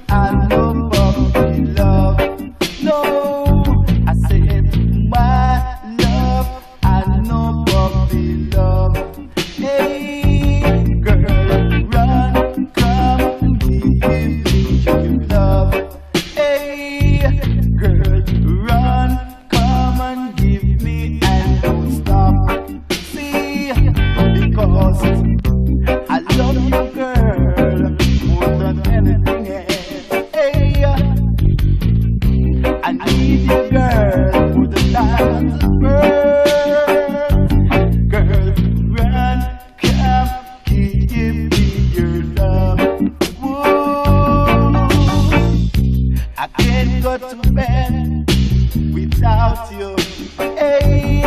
I know puppy love. No, I said my love, I know puppy love. Hey, girl, run, come, give me your love. Hey, girl, run, come and give me and don't stop. See, because I love you, girl, more than anything else. Hey, I need you, girl, for the last birth. Girl, run, come, give me your love. Whoa, I can't go to bed without you. Hey,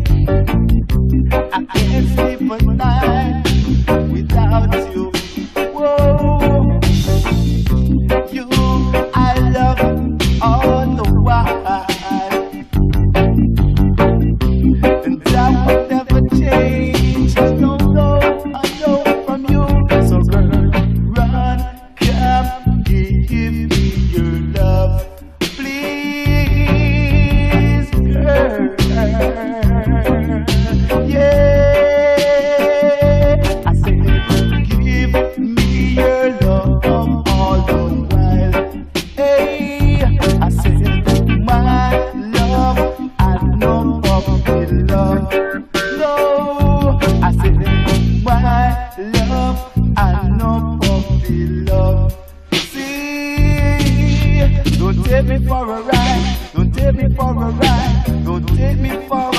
I can't sleep at night without you. Whoa, you I love all the while, and that will never change. No, no, I know from you. So girl, run, come, give me your love, please, girl. Yeah, I said, give me your love all the while. Hey, I said, my love, I know puppy love. No, I said, my love, I know puppy love. See, don't take me for a ride, don't take me for a ride, don't take me for